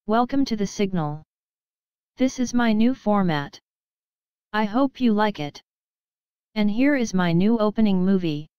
Welcome to the Signal. This is my new format. I hope you like it. And here is my new opening movie.